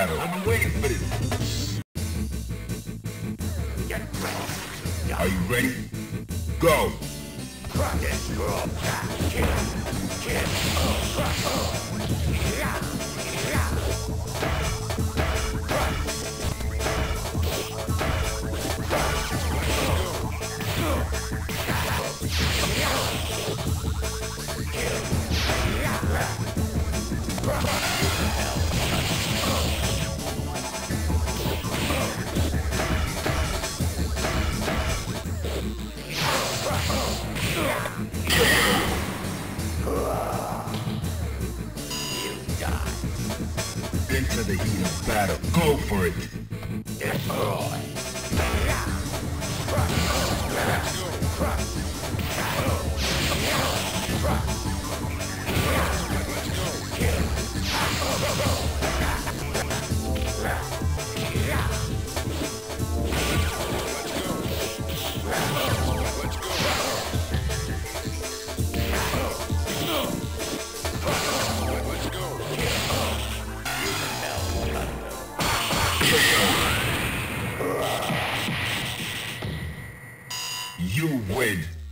battle. I've been waiting for this. Are you ready? Go! Into the heat of battle. Go for it. You win.